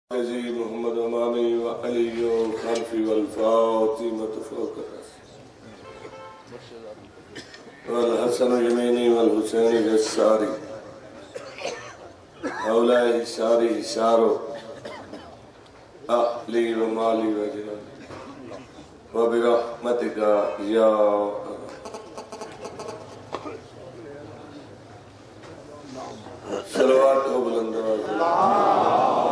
محمد امامی و علی و خلفی والفاطمة فوق الرأس والحسن یمینی والحسین جساری اولائی ساری سارو اہلی و مالی و جلالی و برحمتک یا صلوات و بلندواز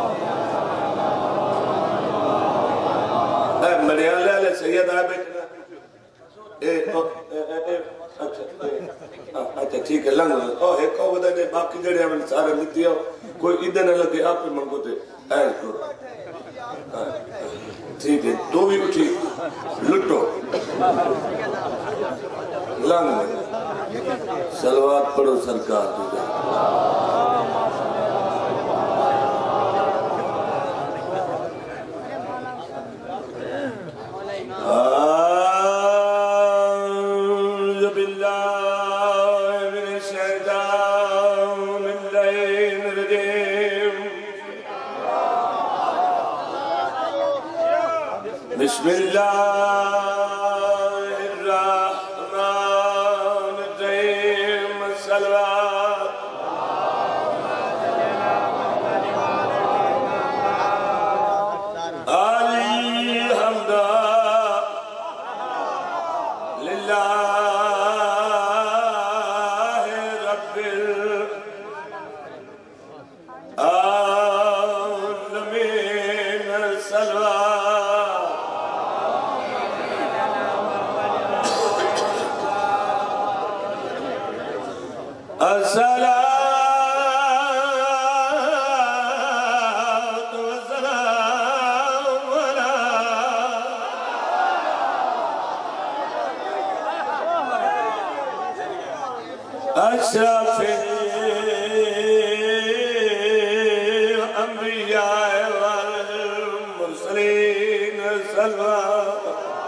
ملیالے علیہ سید آئے بیٹھنا اچھا ٹھیک ہے لنگ ایک کو بدا نے باقی جڑے ہمیں سارے لیتی ہو کوئی ادھر نہ لگے آپ پہ منگو دے ایل کرو ٹھیک ہے تو بھی اٹھی لٹو لنگ صلوات پڑھو سرکار تو جائے بسم اللہ الرحمن الرحیم صلوات الحمد للہ رب العالمین صلوات اشرف الانبیاء والمرسلین صلوات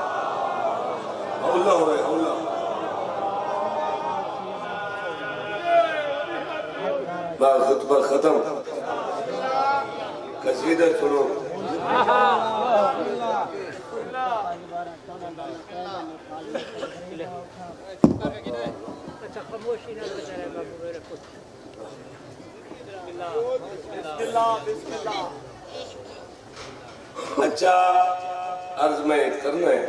اولا ہوئے اولا بعد خطبہ ختم قصیدہ سنو اچھا عرض میں کرنا ہے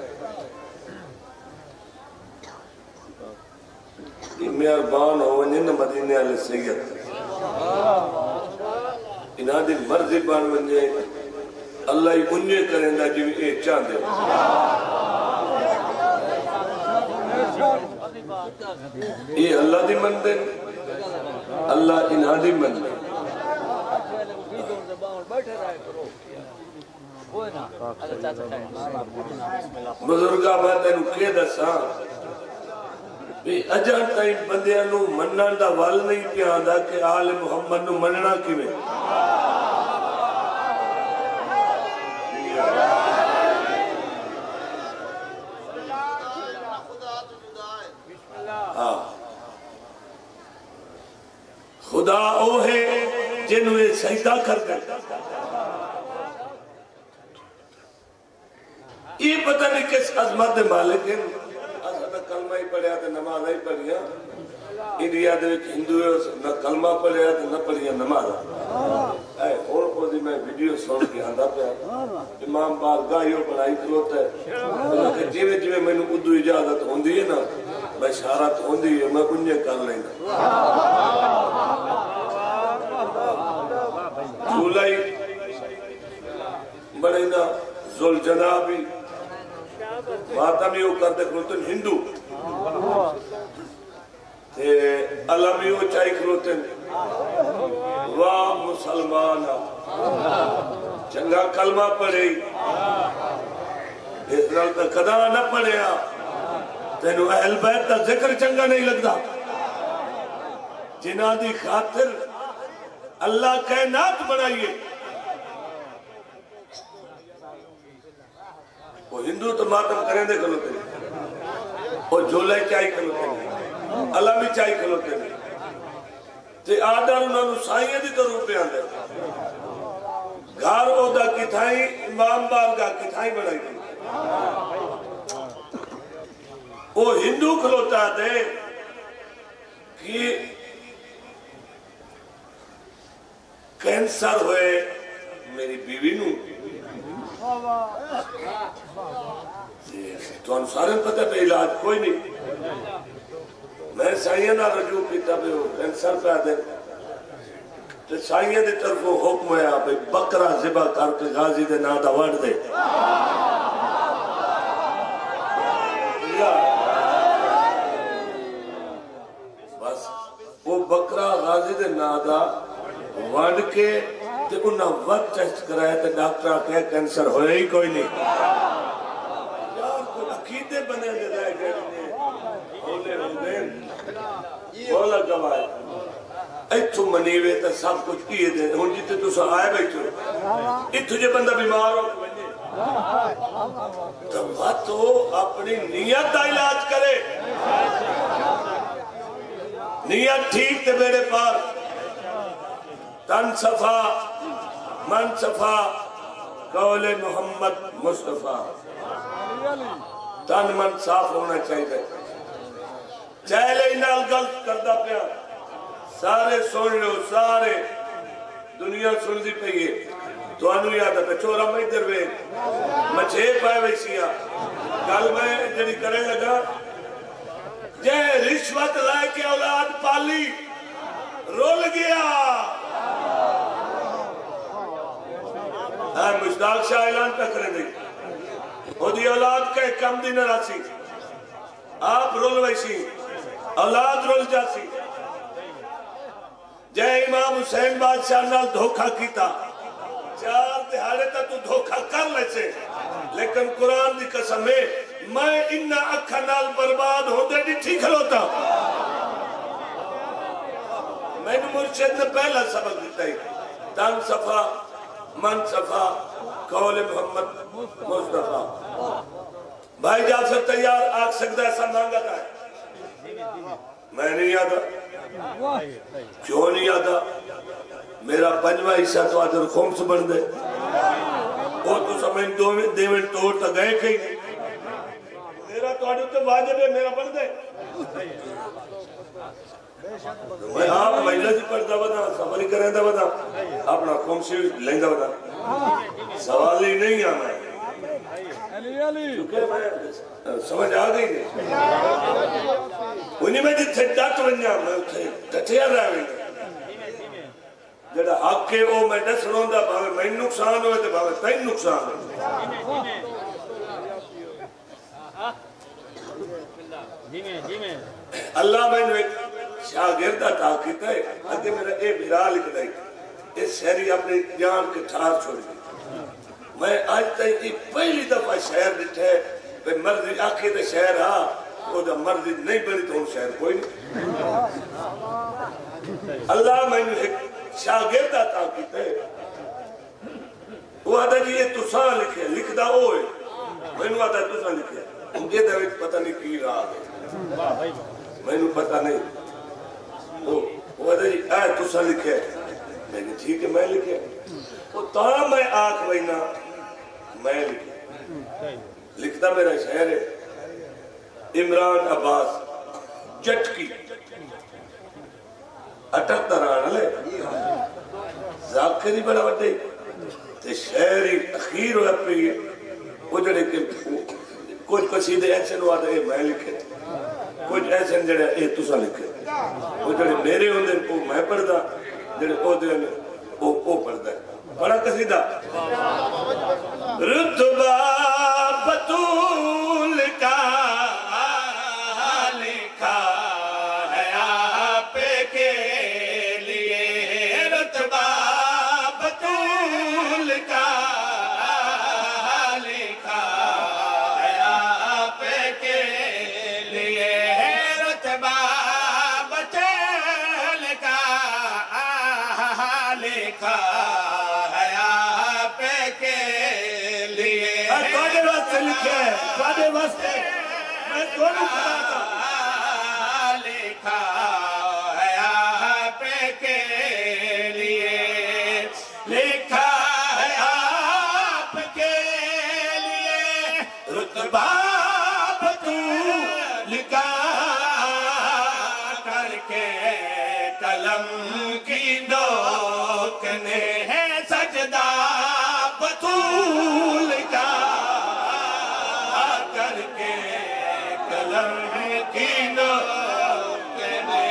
کہ مہربان ہو ونجن مدینے علیہ سید انہاں دی مرضی بان ونجے اللہ ہی انجے کریں دا جو اے چاند دے یہ اللہ دی من دے اللہ انہاں دی من دے بزرگاں باتیں رکھے دساں بھی اجان تائیں بندیاں نو منن دا وال نہیں پیاندا کہ آل محمد نو مننا کیویں خدا او ہے جنہوں یہ سجدہ کر دے یہ پتہ نہیں کس عظمت مالک ہیں اصلا کلمہ ہی پڑھیا تھا نماز ہی پڑھیا انڈیا دے ہندو نہ کلمہ پڑھیا تھا نہ پڑھیا نماز اے اور کو دی میں ویڈیو سن کے آندا پیا امام بارگاہ یہ بنائی کھلوتا ہے کہ جیویں جیویں میں نے اردو اجازت ہوندی ہے نا بشارت ہوندی ہے میں انجے کر لینا جولائی بڑے نا زل جنابی ماتمیو کردے کھلوتن ہندو علامیو چاہی کھلوتن واہ مسلمانا چنگا کلمہ پڑھے اسرائیل تا قدا نہ پڑھیا تینو اہل بیت تا ذکر چنگا نہیں لگتا جنہ دی خاطر اللہ کائنات بنائیے وہ ہندو تو ماتم کریں دے کھلوتے ہیں وہ جھولے چاہی کھلوتے ہیں اللہ بھی چاہی کھلوتے ہیں تے آدھر انہوں نے سائیں دی طرح پہ آندے گھا کتھائی امام بارگاہ کتھائی بڑھائی گئی وہ ہندو کھلوتا دے کہ کینسر ہوئے میری بیوی نو تو ہم سارے پتہ پہ علاج کوئی نہیں میں سائیہ نہ رجوع کیتا پہ ہو کینسر پہ آدھے تو سائیہ دے طرف وہ حکم ہے آپ بکرہ ذبح کر کے غازی دے نادہ وڑ دے بس وہ بکرہ غازی دے نادہ وڑ کے تے انہاں وقت ٹیسٹ کرائے تے ڈاکٹر کہے کینسر ہوئے ہی کوئی نہیں یار کوئی عقیدے بنے دے رہے گئے بولے بولا گوائے ایتھو منیوے تے سب کچھ کیے دے ہون جیتے تو سا آئے بیٹھو ایتھو جے بندہ بیمار ہو تو وہ تو اپنی نیت دا علاج کرے نیت ٹھیک تے بیڑے پار تن صفا من صفا قول محمد مصطفیٰ تن من صاف ہونا چاہیے چہلے نال غلط کردہ پیا سارے سن لو سارے دنیا سن دی پئیے تو انو یاد ہے چورا میں دروے مچھے پائے ویسیا کل میں جڑی کرے لگا جے رشوت لائے کے اولاد پالی رول گیا مشتاق شاہ اعلان پہ کریں دی وہ دی اولاد کا ایک کم دی نراسی آپ رول ویسی اولاد رول جاسی جے امام حسین بادشاہ نال دھوکہ کیتا چار دہاڑے تا تو دھوکہ کر لے سے لیکن قرآن دی قسم ہے میں انہا اکھا نال برباد ہوں دے دی ٹھیک ہوتا میں نے مرشد نے پہلا سبق دیتا ہے تن صفا من صفا قول محمد مصطفیٰ بھائی جعفر تیار آگ سکتا ایسا مانگا تھا ہے میں نہیں یادا کیوں نہیں یادا میرا پنجوہ حصہ تو آدھر خمس بن دے وہ تو سمجھ دو میں دیویں توڑ تا گئے کہیں میرا تو آدھر تو واجب ہے میرا بن دے میں آپ مجلس ہی پڑھتا بدا سفری کریں دا بدا اپنا خمسی لیں دا بدا سوال ہی نہیں آنا ہے کیونکہ میں سمجھ آگئی نہیں انہی میں جتھے ڈٹ ونجا میں اتھے ڈٹیا رہا ہوئی جڑا حق کے او میں ڈس رون دا بھاوے میں نقصان ہوئے تے بھاوے تین نقصان ہوئے اللہ میں نے ایک شاگردہ تاکیتا ہے اگر میرا اے بھرا لکھ دائی اس شہری اپنے جان کے ٹھار چھوڑ گئی میں آج تائی پہلی دفعہ شہر دٹھے بے مرضی آکھے دے شہر ہاں وہ دا مرضی نہیں بنی تو ہم شہر کوئی نہیں اللہ میں نے ایک شاگردہ تاکیتا ہے وہ آدھا جی یہ تساں لکھے لکھ دا ہوئے میں نے آدھا تساں لکھے مجھے دا پتہ نہیں کی رہا ہے میں نے پتہ نہیں وہ آدھا جی آئے تساں لکھے میں نے ٹھیک ہے میں لکھے وہ تاں میں آنکھ بہنا میں لکھے لکھتا میرا شہر ہے عمران عباس جٹکی اٹک تران لے ذاکری بڑا وڈے تے شہری اخیر ہویا پہ وہ جڑے کہ کچھ قصیدے ایسے نو آدھے میں لکھے کچھ ایسے جڑے اے تسا لکھے وہ جڑے میرے ہوندے وہ میں پڑھ دا جڑے او دے وہ پڑھ دا بڑا قصیدہ رتبہ بطول کا لکھا ہے آپ کے لیے رتبہ بطول کا لکھا ہے آپ کے لیے رتبہ بطول کا لکھا میں دونوں لکھا ہے آپ کے لیے لکھا ہے کرنے ہیں سجدہ بطول کا کر کے قلم کی نوک نے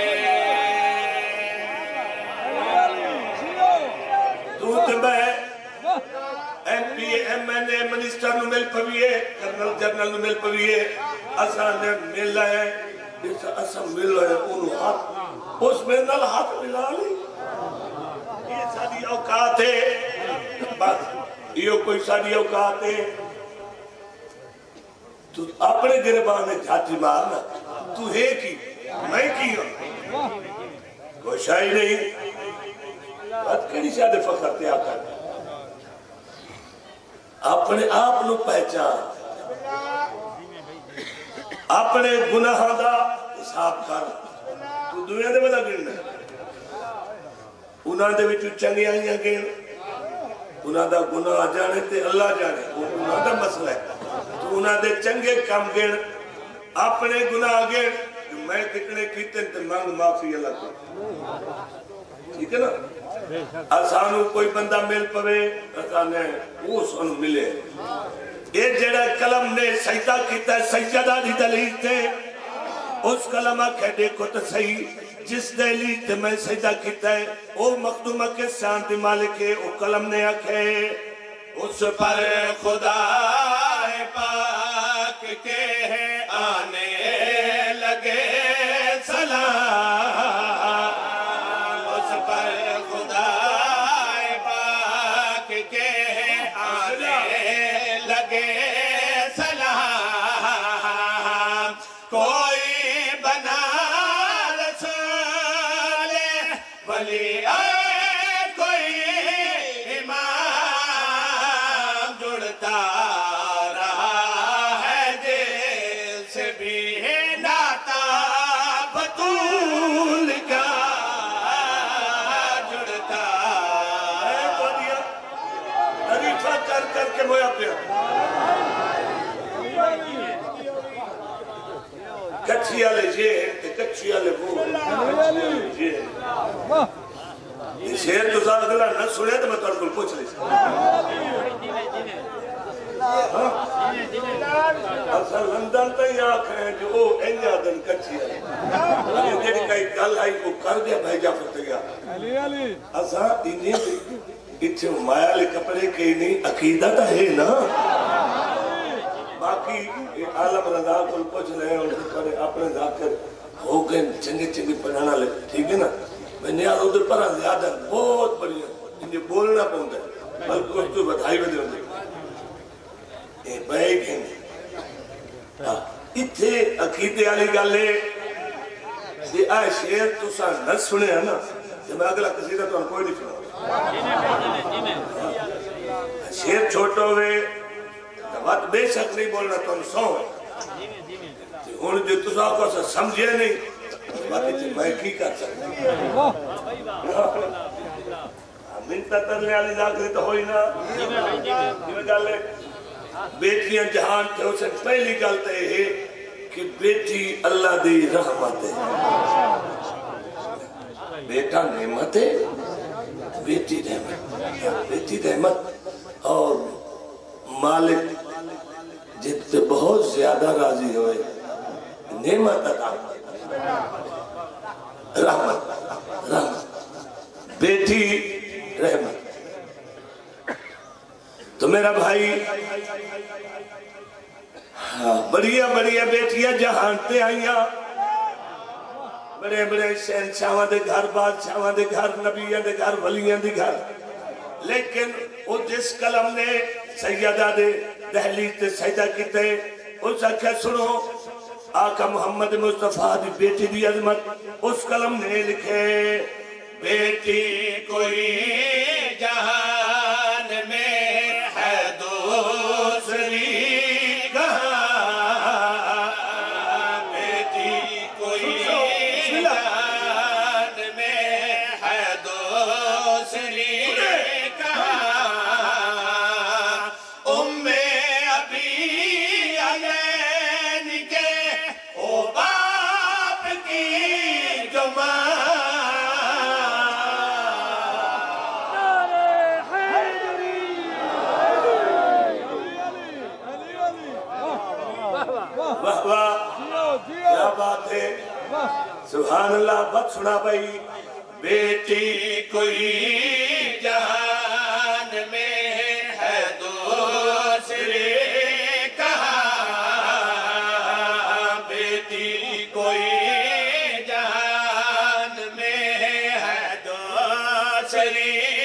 دودھ میں M P M N A minister نو مل پویے کرنل جنرل نو مل پویے اساں نے مل ہے اساں مل ہے انہوں ہاتھ اس میں نل ہاتھ ملا لی یہ ساری اوقات ہے بس یہ کوئی ساری اوقات ہے تو اپنے گربان میں جھاتی مارنا تو ہے کی میں کی ہوں کوئی شاہی نہیں بات کڑی شاہد فخر تیا کر اپنے آپ نو پہچان اپنے گناہ دا حساب کر تو دنیا دے بدا گرنا انہاں دے وچو چنگی آئیاں گئن انہاں دا گناہ جانے تے اللہ جانے وہ انہاں دا مسئلہ ہے تو انہاں دے چنگے کام گئن اپنے گناہ گئن میں کتنے کیتے تے مانگ معافی اللہ کو ٹھیک ہے نا آسانو کوئی بندہ مل پوے آسانے وہ سنو ملے یہ جڑا کلم نے سجدہ کیتا ہے سجدہ دی دلیل تے اس کلمہ کہہ دیکھو تو صحیح جس دلیل تے میں سجدہ کیتا ہے وہ مخدومہ کے شان دی مالک ہے وہ کلم نے آکھے اس پر خدا پاک کے آنے لگے سلام اس پر خدا پاک کے آنے لگے سلام کوئی بنا رسول ولی کوئی امام جڑتا رہا ہے جس بھی ناتا بطول کا جڑتا ہے تعریفہ کر کے مویا پیا کچھی آلے یہ کچھی آلے وہ یہ شہر تو ساتھ اگلا نہ سنے تو میں تو انکل پوچھ لی اصلا لندن تا ہی آنکھیں جو او اینجا دن کچھی آلے یہ جیڑی کئی کل آئی وہ کر دیا بھائی جعفر تگیا اصلا انہیں اتھے مایا لے کپڑے کے نہیں عقیدہ تا ہے نا باقی عالم رضا کو پوچھ رہے ہیں ان سے پڑھے اپنے ذاکر ہو گئے چنگے چنگے پڑھانا لے ٹھیک ہے نا میں نے آدھو در پڑھا زیادہ بہت بڑی ہے انہیں بولنا پہنتا ہے بلکہ اس تو بدھائی بدھے ہوندے اے بھائی کہنے اتھے عقیدے آلی گالے یہ آئے شیر تو سا نہ سنے ہیں نا جب میں اگلا قصیدہ تو ہم کوئی نہیں سنا شیر چھوٹا ہوئے بات بے شک نہیں بولنا تو ہم سو ہے ان جو تسا کو سمجھے نہیں باقی تھی میں کی کر سکتا منتا ترلے آلی ذاکری تو ہوئی نا جیوے گالے بیٹیاں جہان تھے اسے پہلی گالتے ہیں کہ بیٹی اللہ دی رحمت ہے بیٹا نعمت ہے بیٹی رحمت اور مالک جب سے بہت زیادہ راضی ہوئے نعمت عطا رحمت بیٹی رحمت تو میرا بھائی بڑیا بڑیا بیٹیاں جہانتے آئیاں بڑے بڑے شہنشاہاں دے گھر بادشاہاں دے گھر نبیاں دے گھر ولیاں دے گھر لیکن وہ جس کلم نے سیدہ دے دہلیز تے سجدہ کیتے اس آکھیا سنو آقا محمد مصطفیٰ دی بیٹی دی عظمت اس کلم نے لکھے بیٹی کوئی جہان میں ہے دوسری کہاں بیٹی کوئی جہان میں ہے دوسری سبحان اللہ بات سنا بھائی بیٹی کوئی جہان میں ہے دوسری کہاں بیٹی کوئی جہان میں ہے دوسری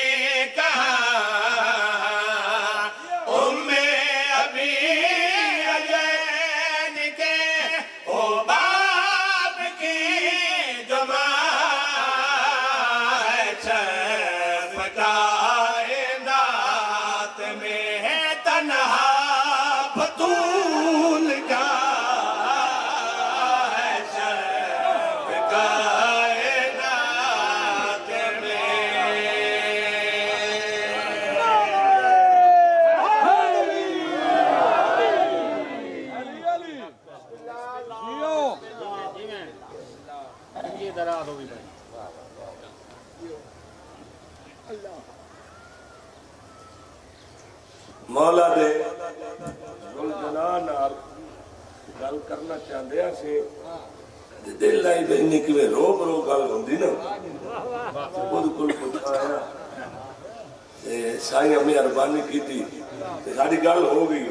مولا دے جلال گل کرنا چاہتے ہیں دل لائی بہنی کی رو برو گل ہوندی نا خود کل پوچھایا سائیں امی اربانی کی تھی ساری گل ہو گئی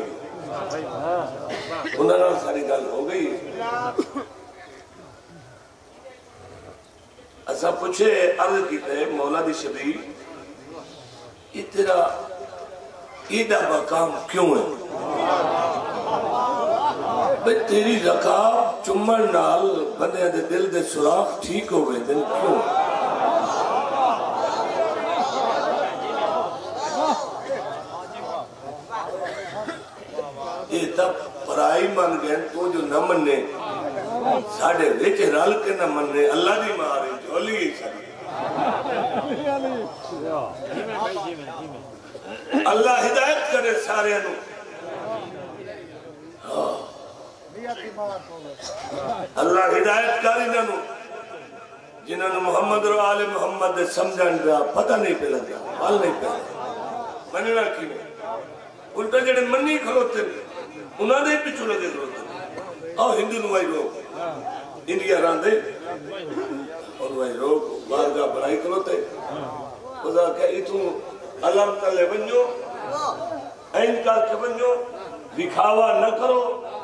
انہوں نے ساری گل ہو گئی ایسا پوچھے عرض کیتے مولا دی شبی یہ تیرا ایدہ مقام کیوں ہے بھئی تیری رکاب چمڑ نال بندے دے دل دے سراخ ٹھیک ہو گئے دن کیوں یہ تب پرائی من گئے تو جو نہ مننے ساڑھے ویچ رل کے نہ مننے اللہ دی مارے جولی ہی ساری اللہ ہدایت کرے سارے انو اللہ ہدایت کاری ننو جنہوں نے محمد اور آل محمد دے سمجھن دا پتہ نہیں پہ لگا حال نہیں پہ لگا مننا کی نہیں الٹا جڑے منی کھلوتے انہوں نے پیچھو لگے کھلوتے اور ہندو نوائی لوگ انڈیا راندے اور نوائی لوگ بارگاہ بڑائی کھلوتے خدا کہ اتوں علم تلے بنجو این کر کے بنجو دکھاوا نہ کرو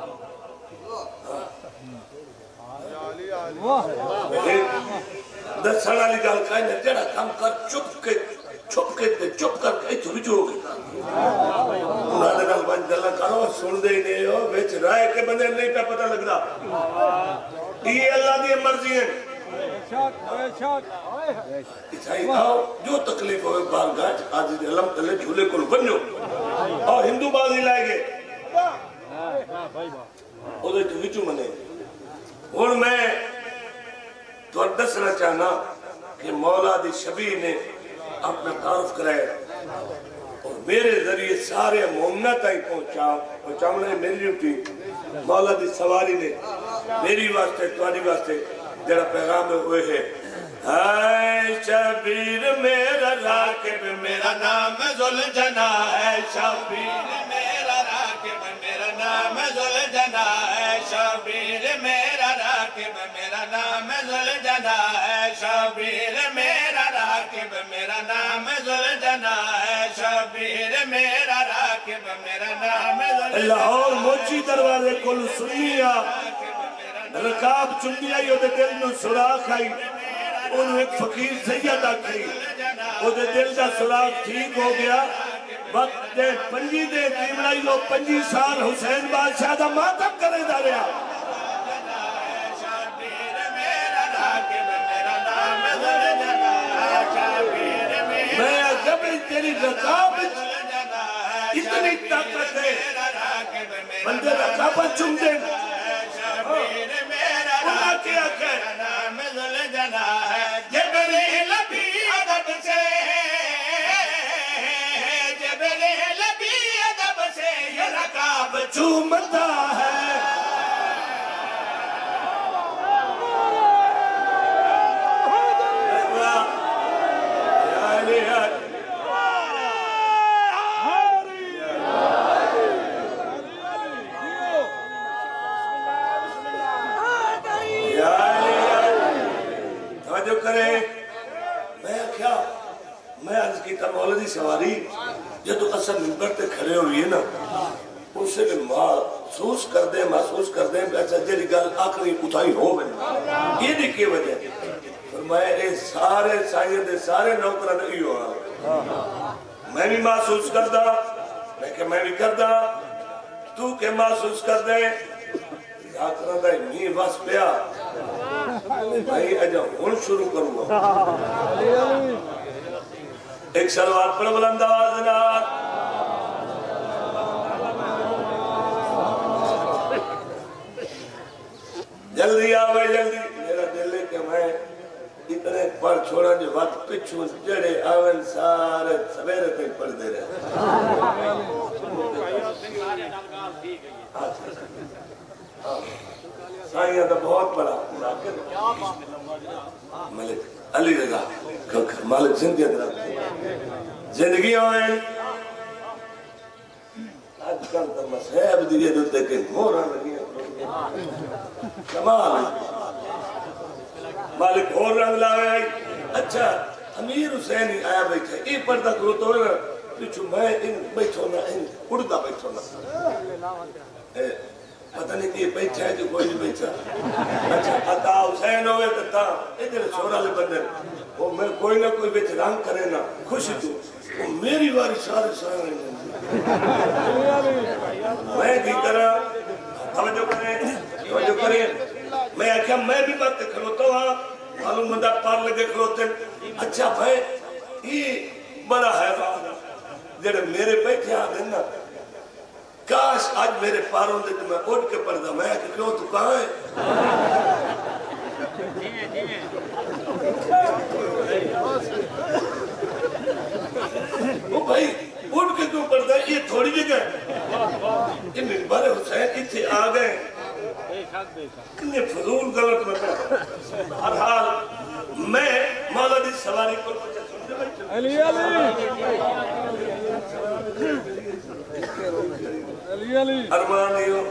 دسنا لی گال کھائیں نے جڑا کام کر چپ کر کے تو بھی جو گئے انہوں نے گال بانچ دلہ کرو سن دے نہیں ہو بیچ رائے کے بندے نہیں پہ پتہ لگ دا یہ اللہ دی مرضی ہے عیسائی آؤ جو تکلیف ہوئے بارگاہ آج علم تلے جھولے کل بنو اور ہندو بازی لائے گے وہ دے جو وچو منے اور میں تو دسنا چاہنا کہ مولا دی شبیہ نے اپنا تعارف کرائے اور میرے ذریعے سارے مومنہ تائی پہنچا نے میری اٹھی مولا دی سواری نے میری واسطے تواری واسطے جڑا پیغام ہوئے ہے اے شبیر میرا راکب میرا نام ذوالجنا ہے شبیر میرا راکب میرا نام ذوالجنا ہے شبیر میرا راکب میرا نام ذوالجنا ہے شبیر میرا راکب میرا نام ذوالجنا ہے شبیر میرا راکب میرا نام ذوالجنا لاہور موچی دروازے کل سنیا رکاب چندیا یہ دے دل میں سراخ آئی انہوں ایک فقیر سید آکھئی وہ دے دل دا سراخ ٹھیک ہو گیا وقت دے پنجی دے قیملائی لو 25 سال حسین بادشاہ دا ماتم کرے دا رہا میں جب تیری رکابت اتنی طاقت ہے بندے رکابت چم دے انہاں کیا کہ نام ذوالجنا ہے جبریل بھی ادب سے جبریل بھی ادب سے یہ رکاب چومتا ہے جدو اصل ممبر تے کھڑے ہوئی ہے نا اسے بھی محسوس کر دیں ایسا جیلی گل آخری اتھائی ہو بنے یہ دی کی وجہ فرمایا اے سارے سائیں دے سارے نوکران ایو میں بھی محسوس کردہ میں بھی کردہ تو کہ محسوس کر دیں آخران دا می بس پیا بھائی اجا ہون شروع کروں گا ایک سلوات پر بلند آواز نہ جلدی آوے جلدی میرا دل ہے کہ میں اتنے پڑھ چھوڑا جو وقت پچھوں جڑے آون سارے سویرے تک پڑھ دے رہے سائیہ تو بہت بڑا ملک علی رضا مالک زندگی ہوئے آج کل تو مسیب دیئے دوتے کہ مورا لگی کمال مالک اور رنگ لاوے آئی اچھا امیر حسینی آیا بیٹھا ای پردہ کرو تو ہے پچھو میں ان بیٹھو نا ان اڑتا بیٹھو نا پتہ نہیں کہ بیٹھا ہے جو کوئی نہیں بیٹھا اچھا عطا حسین ہوئے تو تا ادھر چھوڑا لے بندر وہ میں کوئی نہ کوئی بیٹھ رنگ کرے نا خوشی تو وہ میری واری سارے سارے میں کی طرح توجہ کریں میں آکھا میں بھی بات کھلوتا ہوں معلوم مندہ پار لگے کھلوتے اچھا بھائی یہ بڑا حیران جڑے میرے بیٹھے آدھے نا کاش آج میرے پاروں دے تو میں اٹھ کے پڑھ دا میں کہ کیوں تو کہاں ہے وہ بھائی اٹھ کے کیوں پڑھ دا یہ تھوڑی جگہ یہ ممبر حسین اتھے آ گئے انہیں فضول غلط بتا ہر حال میں مولا دی سواری کو پچھا سن دے بیٹھا علی ارمانیوں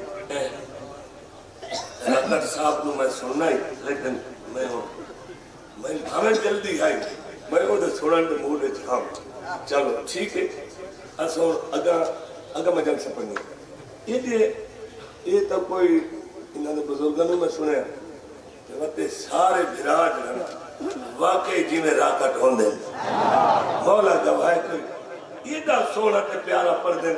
اگر صاحب نو میں سننا ہی لیکن میں ہمیں جلدی آئی میں وہ دے سوڑن دے مولے چھام چلو ٹھیک ہے اصور اگا میں جنگ سپنگی یہ تو کوئی انہوں نے بزرگانوں میں سنے کہ وقت سارے بھراج رہنا واقعی جی میں راکٹ ہون دیں مولا گواہ کوئی یہ دا سونا تے پیارا پڑھ دیں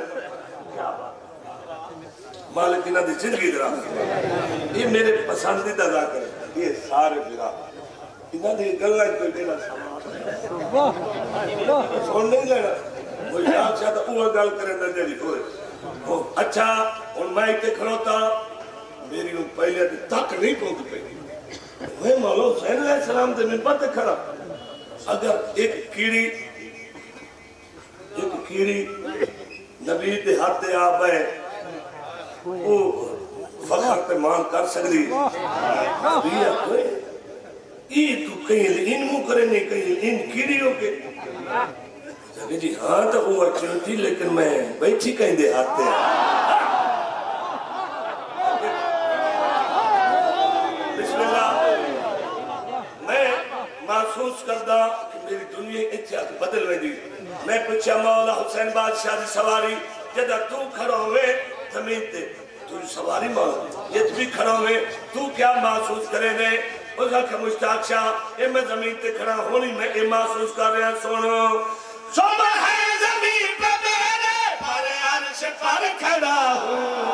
مالک انہوں نے زندگی درا یہ میرے پسندیدہ ذاکر ہے یہ سارے بھراج انہوں نے گلہ کوئی دینا سامان سون نہیں لینا وہ یاد چاہتا اوہ گل کریں در جلی ہوئے اچھا ان میں تے کھڑوتا میری ان پہلے تک نہیں پہنچ پہنچ میں مولا حسین علیہ السلام دے میں پتہ کھڑا اگر ایک کیڑی نبی دے ہاتھ دے آپ ہے وہ فخر پہ مان کر سکتی بیا کوئی یہ تو کہیں ان مو کرے نہیں کہیں ان کیڑیوں کے جی ہاں تو وہ اچھی تھی لیکن میں بیٹھی کہیں دے ہاتھ دے محسوس کردہ کہ میری دنیا اتحاد بدل میں دی میں پوچھا مولا حسین بادشاہ دی سواری جدہ تو کھڑا ہوئے زمین تے تو سواری مولا یہ بھی کھڑا ہوئے تو کیا محسوس کرے گے اس کا مشتاق شاہ اے میں زمین تے کھڑا ہونی میں اے محسوس کر رہے ہیں سونو صبح ہے زمین پہ میرے پر عرش پر کھڑا ہوں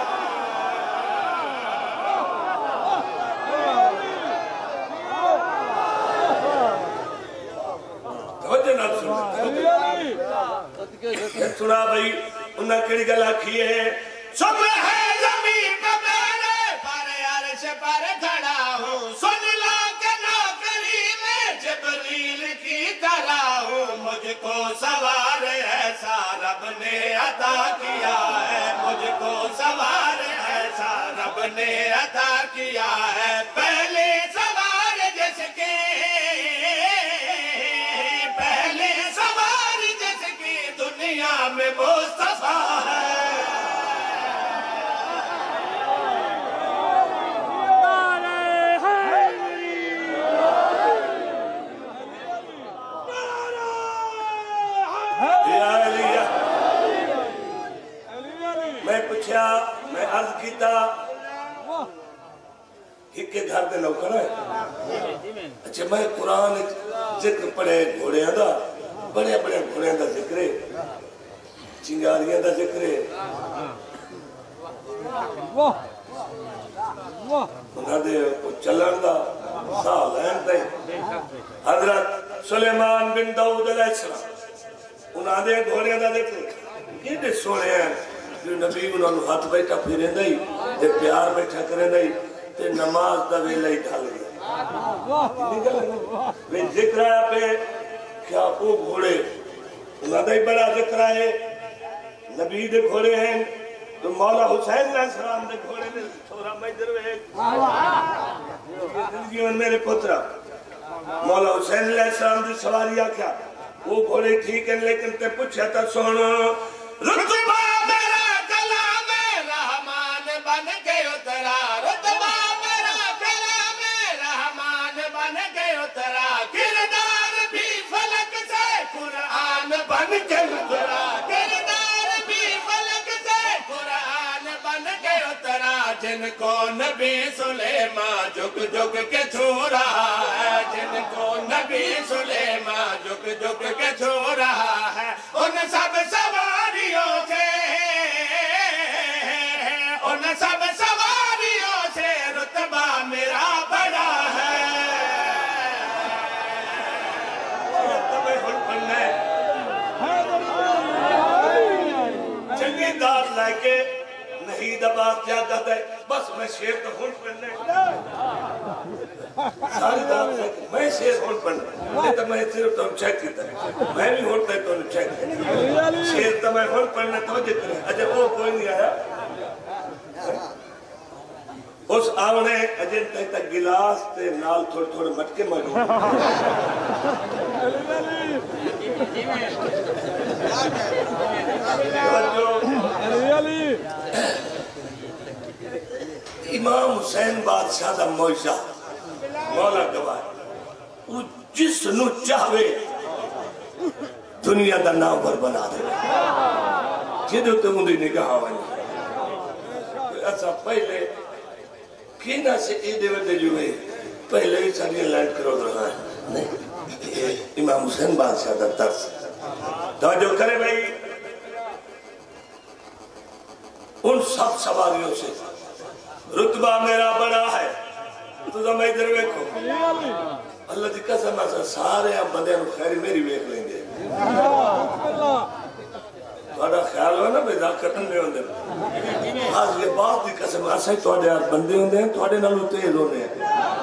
سنا بھائی انہاں کڑی گل آکھی ہے صبح ہے زمین پہ میرے پر عرش پر کھڑا ہوں سن لو کہ نوکری میں جبریل کی طرح ہوں مجھ کو سوار ایسا رب نے عطا کیا ہے مجھ کو سوار ایسا رب نے عطا کیا ہے پہلے سوار جس کے پہلے سوار جس کی دنیا میں مصطفیٰ ہے یا علی پوچھا میں عرض کیتا ایک کے گھر دے نوکر ہے اچھا میں قرآن ذکر پڑھے گھوڑیاں دا بڑے بڑے گھوڑیاں دا ذکر ہے چنگاریاں دا ذکر ہے انہاں دے چلن دا ساہ لین دے حضرت سلیمان بن داؤد علیہ السلام انہاں دے گھوڑیاں دا ذکر کیڑے سونے ہیں جو نبی انہاں نو ہاتھ بیٹھا پھریں دائی تے پیار بیٹھا کریں دائی تے نماز دا ویلہ ہی ڈھال گیا وہ ذکر آیا پہ کیا وہ گھوڑے انہاں دا ہی بڑا ذکر آئے نبی دے گھوڑے ہیں تو مولا حسین علیہ السلام دے گھوڑے نے چھوڑا مجدر ہوئے زندگی میں میرے پترہ مولا حسین علیہ السلام دی سواری آکھا وہ گھوڑے ٹھیک ہیں لیکن تے پوچھا تا سونا رتبہ میرا کلام رحمان بن کے اترا رتبہ میرا کلام رحمان بن کے اترا کردار بھی فلک سے قرآن بن کے اترا کردار بھی فلک سے قرآن بن کے اترا جن کو نبی سلیمان جھک جھک کے چھو رہا ہے جن کو نبی سلیمان جھک جھک کے چھو رہا ہے ان سب سواریوں سے ان سب سواریوں سے رتبہ میرا بڑا ہے تمہیں ہن پڑھنا ہے چنگی داد لائے کے نہیں دباس کیا کہتا ہے بس میں شیر تو ہن پڑھنا ہے ساری داد لائے کے میں شیر ہن پڑھنا ہے نہیں تو میں صرف تو چیک کیتا ہے میں بھی ہوتا ہے تو چیک کیتا ہے شیر تو میں ہن پڑھنا توجہ کریں اجھے وہ کوئی نہیں آیا اس آونے اجھے تک گلاس تے نال تھوڑ تھوڑ مٹکے مارو امام حسین بادشاہ دا معجزہ مولا گواہ وہ جس نو چاہوے دنیا دا نام پر بنا دے جدو تے مندی نگاہ آوانی ایسا پہلے کینا سے ایدے وڈے جو ہے پہلے ہی ساری لینڈ کرو رہا ہے نہیں امام حسین بادشاہ دا درس توجہ کرے بھائی ان سب سواریوں سے رتبہ میرا بڑا ہے تو میں ادھر ویکھو اللہ دی قسم ایسا سارے ہم بندے نو خیری میری ویکھ لیں گے تھوڑا خیال ہو نا بھئی ذاکرن میں ہوندے آج یہ بات دی قسم ایسا ہی تھوڑے یار بندے ہوندے ہیں تھوڑے نالو تیز ہونے ہیں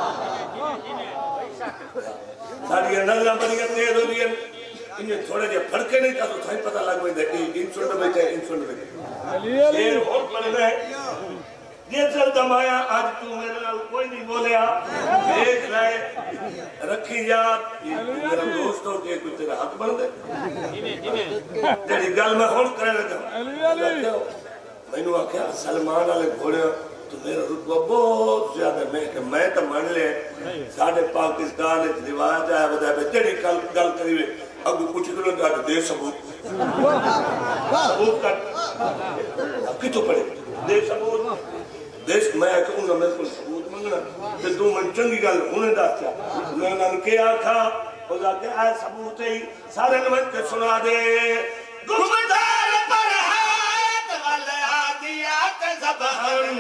ساری نظرہ بڑیاں تیز ہو رہی ہیں انہیں تھوڑے جے پھڑکے نہیں تھا تو تھوڑی پتہ لگ میں دے ان سنڈ بیٹھے ان سنڈ بیٹھے شیر ہوت پڑھنا ہے یہ چلتا مایا آج تو میرے نال کوئی نہیں بولیا دیکھ رہے رکھی یاد میرا دوست ہو کہ کوئی تیرا حق بن دے تیری گل میں ہون کرے لگا میں نے آکھیا سلمان والے گھوڑے تو میرا رتبہ بہت زیادہ میں تو من لے ساڑھے پاکستان ایک روایت آیا بتایا بے تیری گل کریوے اگو کچھ کروں گا دے ثبوت ثبوت کر کتوں پڑے دے ثبوت دیش میں کہوں گا میرے کو ثبوت منگنا کہ تو من چنگی گل ہونے دا کیا میں نے کیا کھا خدا کہ اے ثبوت ہی سارے نمت کے سنا دے گمدار پر ہاتھ والے آدیات زبہن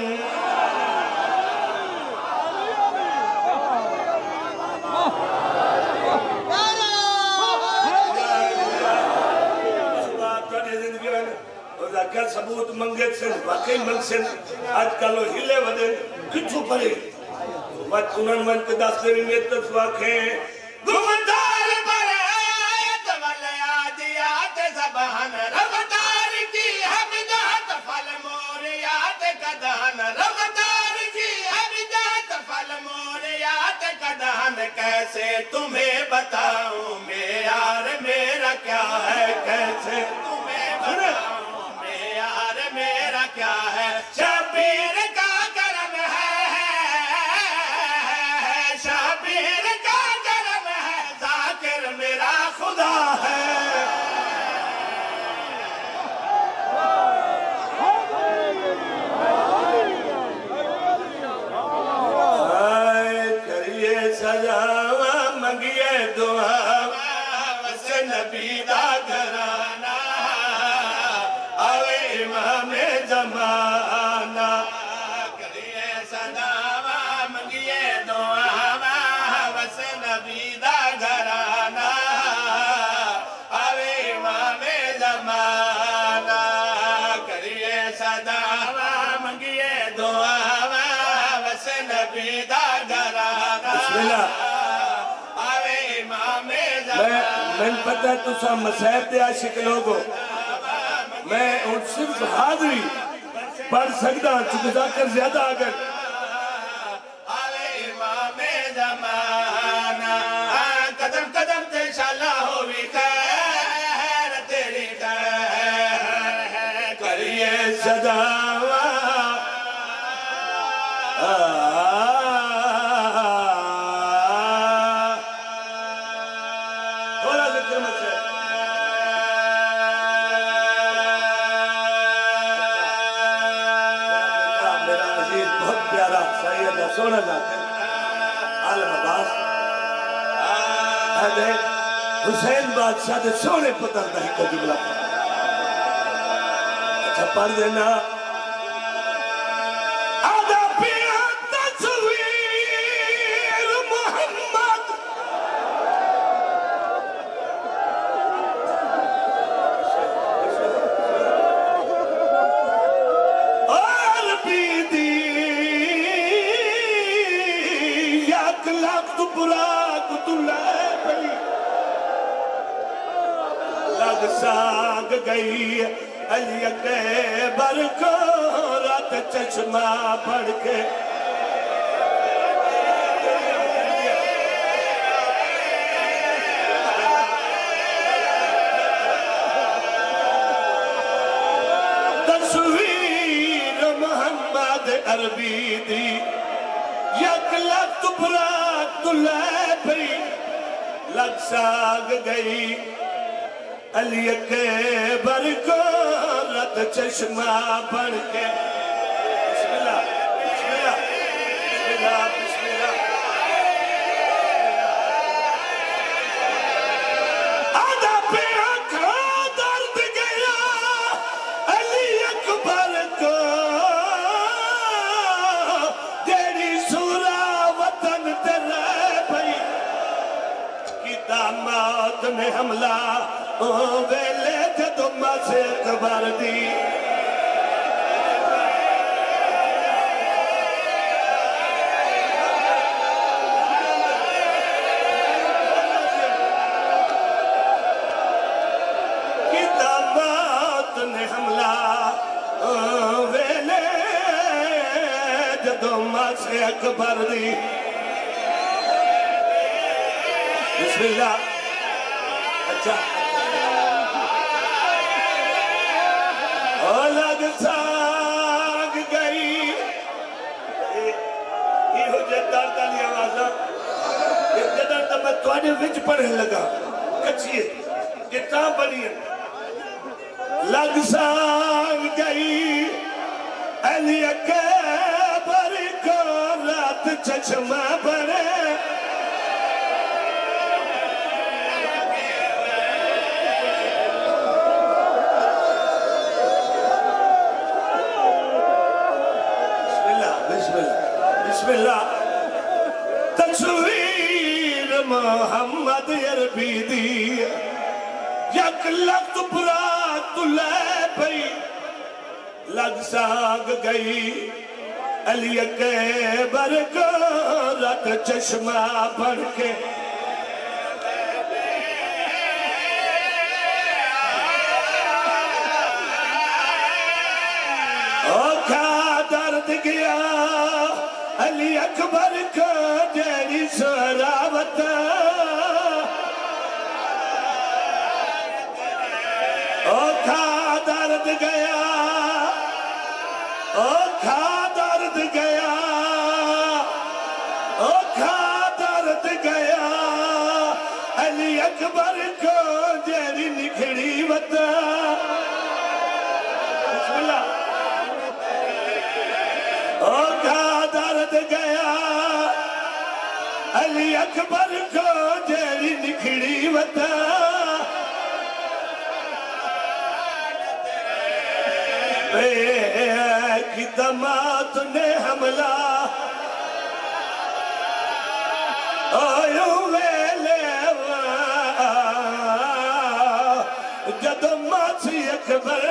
کیا ثبوت منگے سے واقعی منگ سے آج کلو ہلے ودے کچھو پڑے بات انہوں من کے داستے میں تسواکھیں گمدار پر آیت والے آدیات زبہن رفتار کی حمدات فل موریات قدہن رفتار کی حمدات فل موریات قدہن کیسے تمہیں بتاؤں میار میرا کیا ہے کیسے تمہیں بتاؤں میرا کیا ہے شبیر کا کرم ہے شبیر کا کرم ہے ذاکر میرا خدا ہے نبی دا گھرانا آوے امام زمانہ کریے صداوا منگیے دعاوا وس نبی دا گھرانا آوے امام زمانہ کریے صداوا منگیے دعاوا وس نبی دا گھرانا بسم اللہ میں پتہ ہے تو سا مسیح تے عاشق لوگو میں ان صرف حاضری پڑھ سکتا ہوں چکہ ذاکر زیادہ آگر آوے امام زمانہ قدم قدم تے انشاءاللہ ہوئی خیر تیری خیر کریے صداوا سونا ذاکر عالم عباس حسین بادشاہ دے سونے پتر دا ہی کو جملہ اچھا پڑھ دینا آدھا پیا تصویر محمد اور بیدی لاکھ تو براک تو لے پڑی لگ ساگ گئی علی اکبر کو رات چشمہ پڑھ کے تصویر محمد عربی دی یک لاکھ تو براک تو لے پئی لگ ساگ گئی علی اکبر کو رت چشمہ پڑھ کے بسم اللہ بسم اللہ بسم اللہ بسم اللہ آدھا پہ آنکھوں درد گیا علی اکبر کو داماد نے حملہ ویلے جدو ماسے اکبر دی کی داماد نے حملہ ویلے جدو ماسے اکبر دی بسم اللہ اچھا اولاد ساگ گئی یہ ہو جدار تالی آوازہ یہ جدار تا میں توڑے وچ پڑھنے لگا کچھئے کتنا بڑی ہے لگ ساگ گئی علی اکبر کو رات چشمہ پڑھے بسم اللہ تصویر محمد عربی دی یک لخت براک تو لے پئی لگ ساگ گئی علی اکبر کو رات چشمہ پڑھ کے اوکھا درد گیا علی اکبر کو جیری سراوت اوکھا درد گیا اوکھا درد گیا اوکھا درد گیا علی اکبر کو جیری نکھڑی وطا بسم اللہ اوکھا درد گیا علی اکبر کو جیری نکھڑی وطا کی دمات نے حملہ آیو ویلے جد ماسی اکبر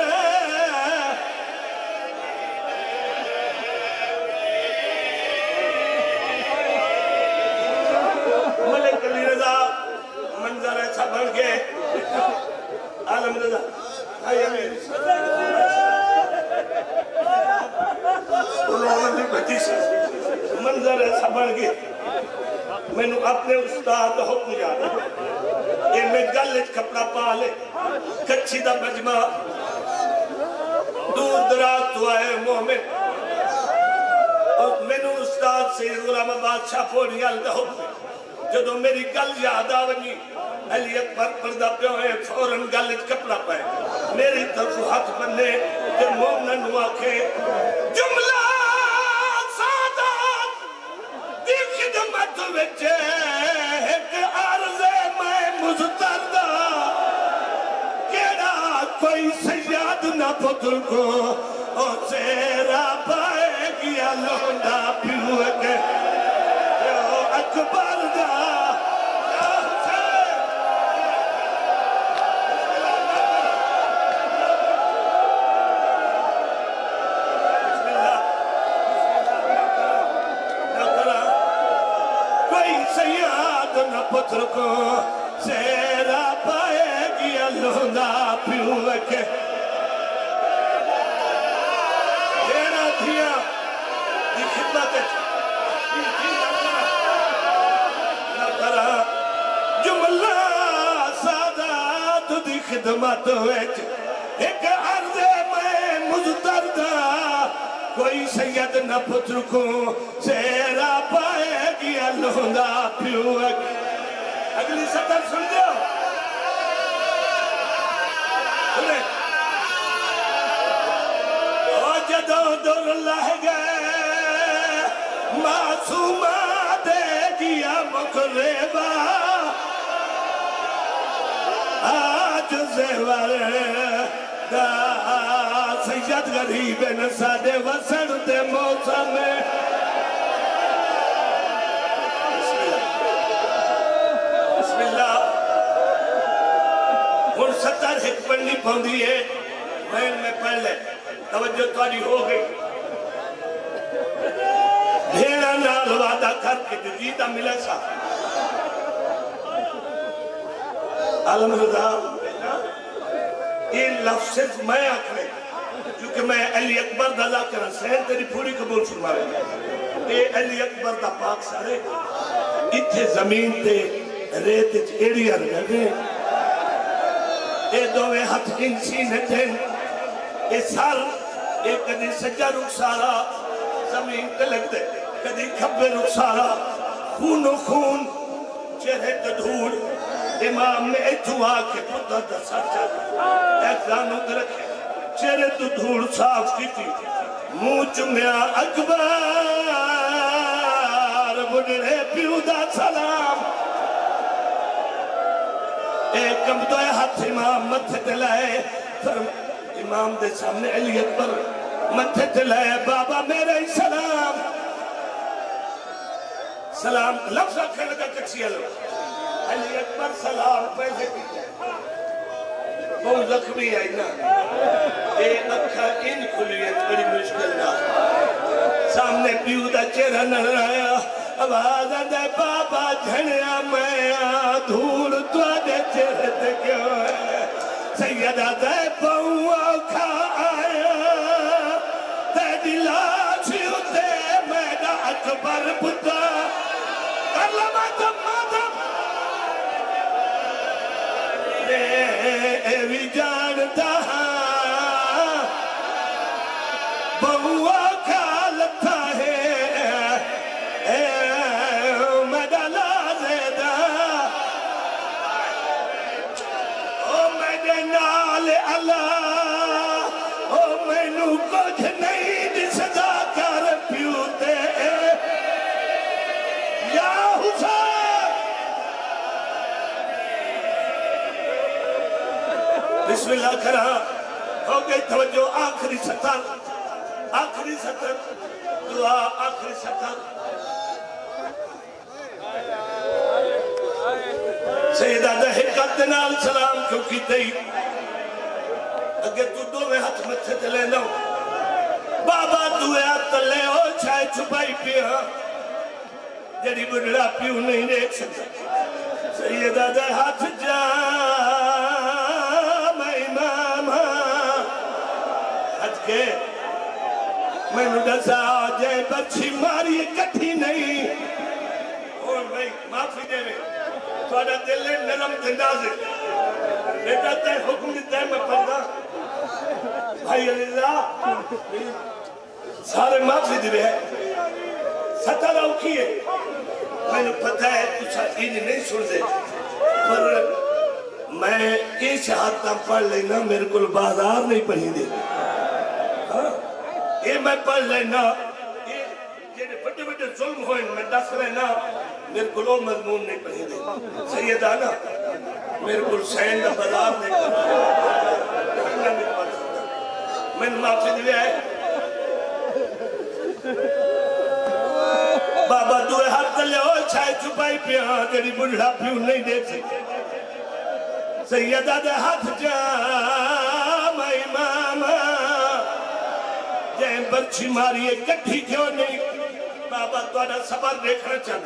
ملک علی رضا منظر ایسا بڑھ گئے عالم رضا آئی امیر انہوں نے بچی سے منظر ایسا بڑھ گئے میں نے اپنے استاد حکم یاد ہے کہ میں گلت کپڑا پالے کچھی دا مجمع دور دراز تو آئے مومن اور میں نے استاد سے غلام بادشاہ پوری دا حکم جدو میری گل یاد آونی علی اکبر پردہ پیوں ہے فوراں گلت کپڑا پائے میری طرف ہاتھ بننے کہ مومنن ہوا کہ جملہ وچے ایک عرض میں مزدردہ کیڑا کوئی سیاد نہ پتر کو اور سیرا پائے گیا لونڈا پیو کے اکبر دا سیاد نہ پتر کو سیرا پائے گیا لونڈا پیو کے دینا دیا دی خدمت نہ کرا جملہ سادات دی خدمت ایک عرض میں مزدردہ کوئی سید نہ پتر کو سیرا پائے گیا لونڈا پیو اگلی سطر سن دو او جدو در لہ گئے معصومہ دے گیا مقربہ آج زیور دا سید غریب نسادے وسن دے موسم میں بسم اللہ ہن ستر ایک پڑھنی پہنڈی ہے میں پہلے توجہ تاری ہو گئی بھیڑا نال وعدہ کر کے جیتا ملے سا عالم رضا یہ لفظ صرف میں آکھنے کیونکہ میں علی اکبر دا ذاکر حسین تیری پوری قبول فرما رہے ہیں اے علی اکبر دا پاک سارے اتھے زمین تے ریت ایڑیا رہے اے دوے ہاتھ انسی نٹھن اے سار اے کدی سجا رخسارا زمین تے لگ دے کدی کھبے رخسارا خون و خون چہرے تے دھوڑ امام نے ایتھو آکے پتہ دا سچا ایک رانو تے رکھے چہرے تو دھوڑ صاف کی تھی منہ چمیا اکبر بڑھے پیو دا سلام ایک کم دوئے ہاتھ امام متھے دلائے امام دے سامنے علی اکبر متھے دلائے بابا میرے سلام سلام لفظ آکھے لگا کچھی علی اکبر سلام پہلے کی جائے بہت زخمی آئی نا اے اکھا ان کھلیت بڑی مشکل نا سامنے پیو دا چہرہ نظر آیا آواز دے بابا جھنیا میں دھوڑ تو دے چہرے تے کیوں ہے سیدہ دے پہوں کھا آیا تے دلاشیو تے میڈا اکبر بتا اللہ ماتم اے وی جانتا بہوا کھالتا ہے اے مدلا زیدہ او میڈے نال اللہ او مینو کچھ نہیں دسدا کر پیوتے یا حسین بسم اللہ کرا ہو گئی توجہ آخری سطر دعا آخری سطر سیدہ دہ قدنال سلام کیوں کی تئی اگر تو دو میں ہاتھ متھے تلے نو بابا دوے ہاتھ تلے ہو چھائے چھپائی پیا جڑی بڑھڑا پیو نہیں دیکھ سکتا سیدہ دہ ہاتھ جا میں امام ہاتھ کے میں نو ڈسا جائے بچی ماری کٹھی نہیں اور بھائی معافی دے میں تھوڑا دل نرم دندازے بیٹا تے حکم دیتا ہے میں پڑھا بھائی اللہ سارے معافی دے ہے ستارہ اوکی ہے میں نے پتہ ہے کچھ عید نہیں سن دے پر میں یہ شہادتہ پڑھ لینا میرے کو بازار نہیں پڑھی دے یہ میں پڑھ لینا یہ بڑے بڑے ظلم ہوئے میں دس لینا میرے کو لو مضمون نہیں پڑھی دے سید آنا میرے کو سین دا بازار نہیں پڑھی دے میں نے معافی دے ہے بابا دوئے ہاتھ تلے ہو چھائے چھپائی پہ ہاں تیری بڑھڑا پیو نہیں دے سکتے سیدہ دے ہاتھ جام امام جائیں بچی ماری ایک کٹھی کیوں نہیں بابا توڑا سبر دیکھنا چاہتے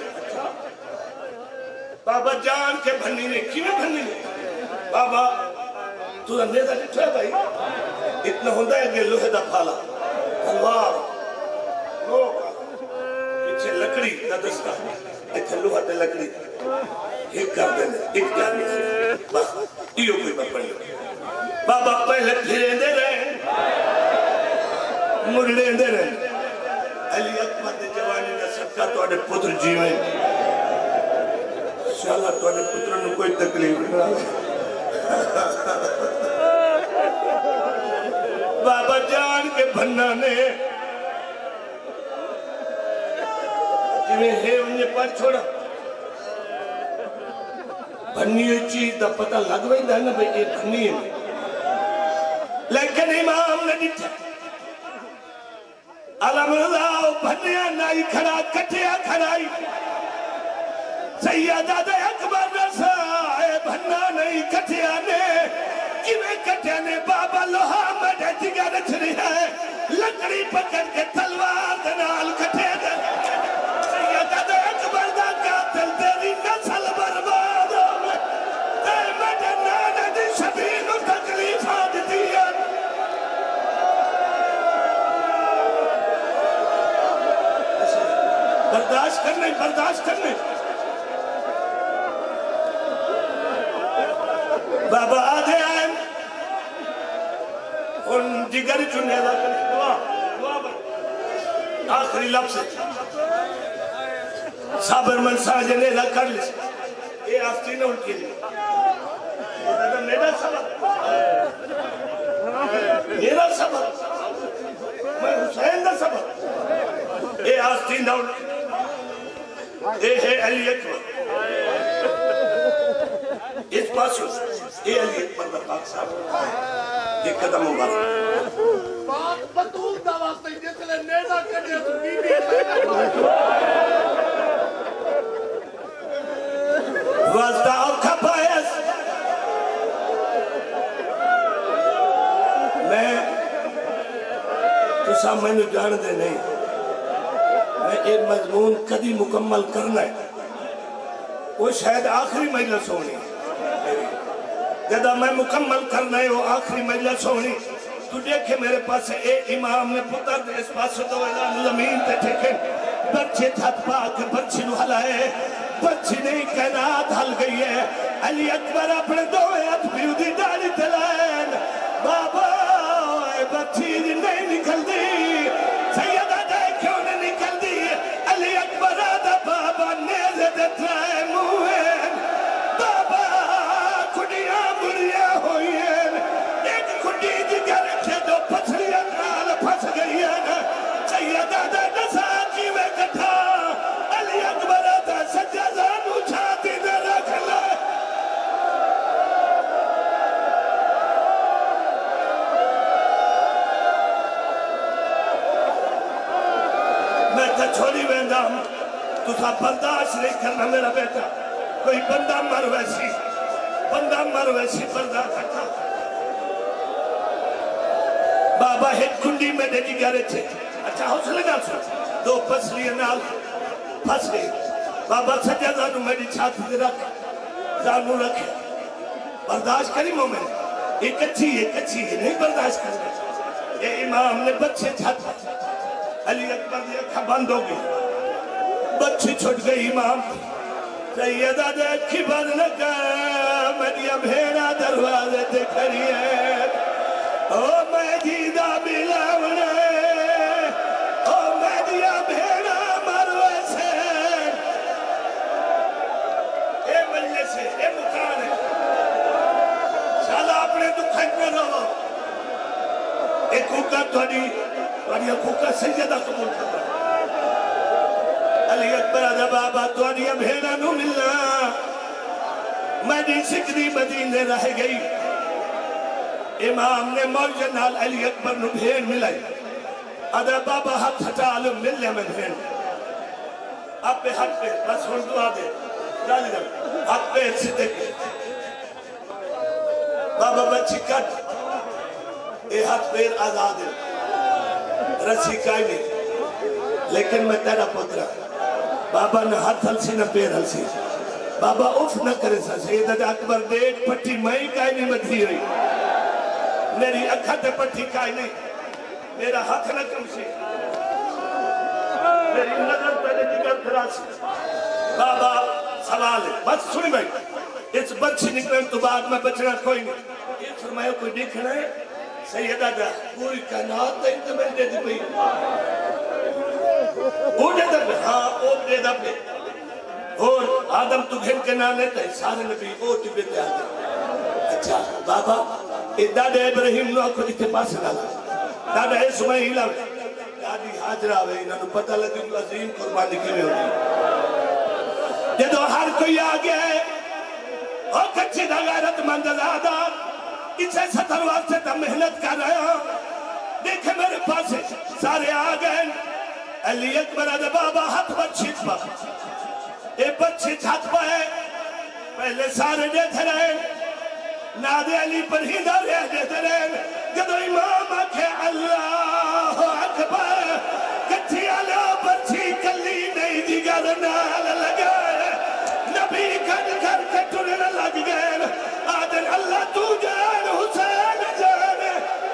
بابا جان کے بھنی نے کیوں بھنی نے بابا تو اندیزہ لٹھو ہے بھائی اتنا ہوندہ ہے کہ لوہے دا پھالا تلوار لوکا پیچھے لکڑی دا دستا ایتھے لوہا تے لکڑی ایک کر دینے ایک جانی بس یہ کوئی بات پڑھ لو بابا پہلے پھریں دے رہے مردیں دے رہے علی اکبر دے جوانی دا صدقہ تو اڑے پتر جیویں انشاءاللہ تو اڑے پتر نے کوئی تکلیف نہیں رہا بابا جان کے بھننا نے جنہیں ہے انہیں پر چھوڑا بھنی ہوئی چیز دا پتہ لگوئی دا نا بھئی یہ بھنی ہے لیکن امام نے دیتا علم اللہ بھنیا نائی کھڑا کٹیا کھڑائی سیدہ دے اکبر رسائے بھننا نہیں کٹیا نے کیویں کٹیا نے بابا لوہا مڈے جگر چھڑی ہے لکڑی پکڑ کے تلوار دنال کٹے دے سیدہ دے اکبر دا قاتل تیری نسل برباد ہو گئے تے مڈے نانے دی شبیر تکلیف آج دیا برداشت کرنے بابا آدھے آئے ان جگر چنے لگا دعا آخری لفظ صابر من ساجنے لکھر لیسے یہ آفتین ان کے لئے میرا سبب میں حسین دا سبب یہ آفتین ان یہ ہے علی اکبر اس پاسوں یہ علی اکبر دا پاک صاحب یہ قدم مبارک بات بطول دا واسطہ جس لئے نیزہ کرنے تو بی بی واسطہ اوکھا پائیس میں تو سب میں نے جان دے نہیں میں ایک مضمون کدی مکمل کرنا ہے وہ شاید آخری مجلس ہونی جدہ میں مکمل کرنا ہے وہ آخری مجلس ہونی تو دیکھے میرے پاس ایک امام نے پتر دے اس پاس دو اعلان زمین تے ٹھیکے بچے تھت پاک بچے نو حلائے بچی نہیں کائنات حل گئی ہے علی اکبر اپنے دو ہاتھ پیو دی داڑھی تلائیں بابا بچی نہیں نکل دی سیدہ دے کیوں نہیں نکل دی علی اکبر آدھا بابا نیزے دے ترائے موہین بابا کھڑیاں بڑیاں ہوئی ہیں ایک کھڑی جگر رکھے دو پچھڑیاں نال پھنس گئی ہیں سیدہ دے نسا کی میں کٹھا علی اکبر آدھا سجازان اچھاتی دے رکھ لائے تے چھوڑی ویندہ تو سا برداشت نہیں کرنا میرا بیٹا کوئی بندہ مر ویسی برداشت کرنا بابا ایک کنڈی میں دے دی گارے چھے اچھا حوصلے نہ سو دو پسلی نال پھس گئی بابا سجا زانو میری چھاتی دے رکھ زانو رکھے برداشت کری مومن ایک اچھی ہے نہیں برداشت کرنا یہ امام نے بچے چھاتا علی اکبر دی اکھا بند ہو گئی بچی چھوٹ گئی امام سیدہ دے اکھی بند لگا میڈیا بھیڑا دروازے تے کھڑی ہے او مجیدہ بلاونے او میڈیا بھیڑا مروے سے اے مجلس ہے اے مکان ہے شالا اپنے دکھائی میں رہو اے کوکا توڑی کوکا سیدہ قبول کرتا علی اکبر آدھا بابا توڑی بھیڑا نو ملنا میڈی سکری مدینے رہ گئی امام نے موجنال علی اکبر نو بھیڑ ملائی آدھا بابا ہاتھ ہٹا لو ملنے میں بھیڑ آپ پہ ہاتھ پہ بس ہون دعا دے ہاتھ پہ سدھے کے بابا بچی کٹ اے ہاتھ پیر آزاد ہے رسی کائی نہیں لیکن میں تیرا پترہ بابا نہ ہاتھ ہلسی نہ پیر ہلسی بابا اف نہ کرے سا سیدہ اکبر دیکھ پٹی مائی کائی نہیں مدھی ہوئی میری اکھا تے پٹی کائی نہیں میرا ہاتھ نہ کمشی میری نظر پہلے جگر دراسی بابا سوال ہے بس سنی بھائی اس بچی نکلیں تو بعد میں بچنا کوئی نہیں یہ فرمایا کوئی دیکھنا ہے سیدہ دا پوری کائنات تا انتمیں دے دی پئی وہ دے دا پہ ہاں وہ دے دا پہ اور آدم تو گھن کے نانے تا سارے نبی وہ تبے تے آدم اچھا بابا دادا ابراہیم نو کو اتنے پاس ڈالا دادا اسماعیل آوے دادی حاجرہ آوے انہوں نے پتہ لگی کہ عظیم قربانی کے لئے ہوتی جدو ہر کوئی آگے ہے اور کچھی دا غیرت مند زادہ اسے 70 واسطے تا محنت کر رہے ہوں دیکھے میرے پاس سارے آگئے علی اکبر آدھے بابا ہاتھ بچیت پا اے بچیت ہاتھ پا ہے پہلے سارے دیتے رہے نادے علی پر ہی دارے دیتے رہے جدو امام آکھے اللہ اکبر کچھی علا بچی کلی نہیں دیگر نال لگائے نبی کھڑ کر کٹنے لگ گئے آدھر اللہ تو جان حسین جانے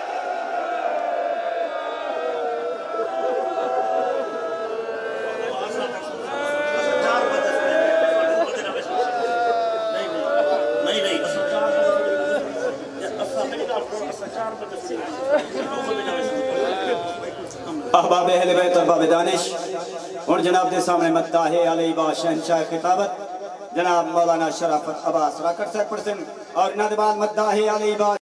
احباب اہل بیت احباب دانش اور جناب دے سامنے مداح علی با شہنشاہ خطابت جناب مولانا شرافت عباس راکر صاحب پرسن اور نادبان مداح علی با